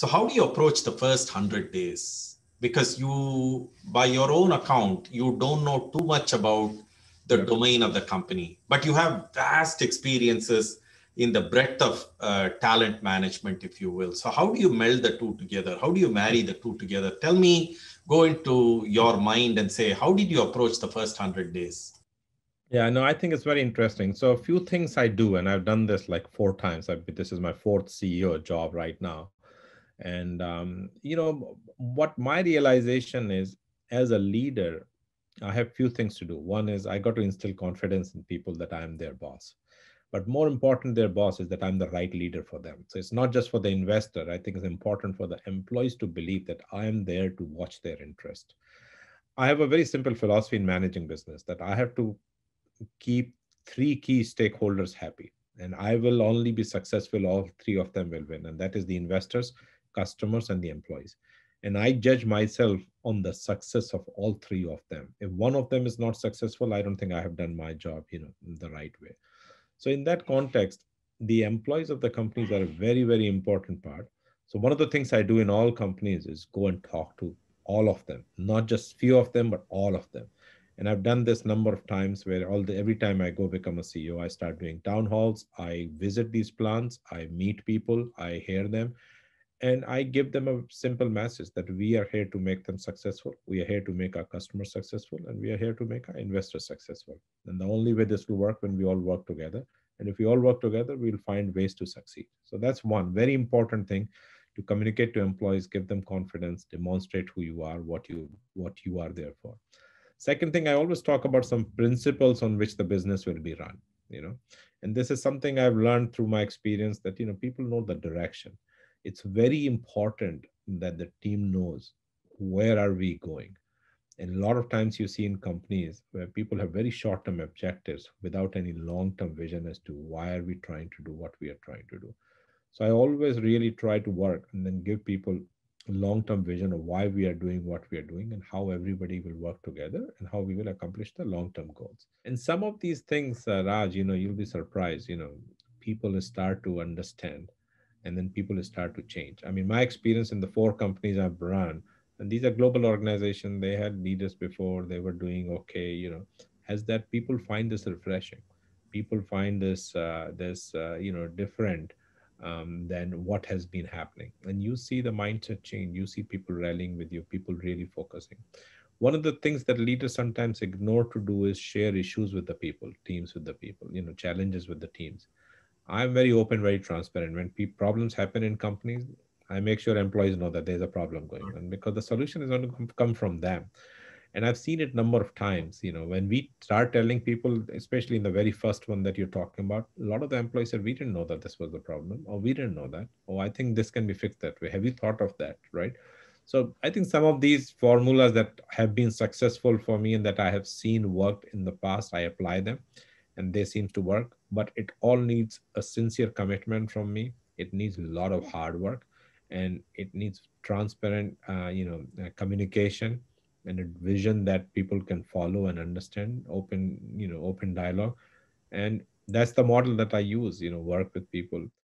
So how do you approach the first 100 days? Because you, by your own account, you don't know too much about the Yeah. domain of the company, but you have vast experiences in the breadth of talent management, if you will. So how do you meld the two together? How do you marry the two together? Tell me, go into your mind and say, how did you approach the first 100 days? Yeah, no, I think it's very interesting. So a few things I do, and I've done this like four times. This is my fourth CEO job right now. And, what my realization is as a leader, I have few things to do. One is I got to instill confidence in people that I am their boss. But more important, their boss is that I'm the right leader for them. So it's not just for the investor. I think it's important for the employees to believe that I am there to watch their interest. I have a very simple philosophy in managing business that I have to keep three key stakeholders happy. And I will only be successful, all three of them will win. And that is the investors, customers, and the employees. And I judge myself on the success of all three of them. If one of them is not successful, I don't think I have done my job, the right way. So in that context, the employees of the companies are a very, very important part. So one of the things I do in all companies is go and talk to all of them, not just few of them, but all of them. And I've done this number of times where every time I go become a CEO, I start doing town halls. I visit these plants, I meet people, I hear them, and I give them a simple message that we are here to make them successful. We are here to make our customers successful, and we are here to make our investors successful. And the only way this will work when we all work together. And if we all work together, we'll find ways to succeed. So that's one very important thing, to communicate to employees, give them confidence, demonstrate who you are, what you are there for. Second thing, I always talk about some principles on which the business will be run. You know, and this is something I've learned through my experience, that people know the direction. It's very important that the team knows where are we going. And a lot of times you see in companies where people have very short-term objectives without any long-term vision as to why are we trying to do what we are trying to do. So I always really try to work and then give people a long-term vision of why we are doing what we are doing and how everybody will work together and how we will accomplish the long-term goals. And some of these things, Raj, you'll be surprised, people start to understand, and then people start to change. I mean, my experience in the four companies I've run, and these are global organizations, they had leaders before, they were doing okay, has that people find this refreshing. People find this different than what has been happening. And you see the mindset change, you see people rallying with you, people really focusing. One of the things that leaders sometimes ignore to do is share issues with the people, teams with the people, challenges with the teams. I'm very open, very transparent. When problems happen in companies, I make sure employees know that there's a problem going on, because the solution is going to come from them. And I've seen it number of times. When we start telling people, especially in the very first one that you're talking about, a lot of the employees said, "We didn't know that this was the problem," or "We didn't know that," or "I think this can be fixed that way. Have you thought of that?" Right? So I think some of these formulas that have been successful for me and that I have seen worked in the past, I apply them and they seem to work. But it all needs a sincere commitment from me. It needs a lot of hard work, and it needs transparent, communication, and a vision that people can follow and understand. Open dialogue, and that's the model that I use. Work with people.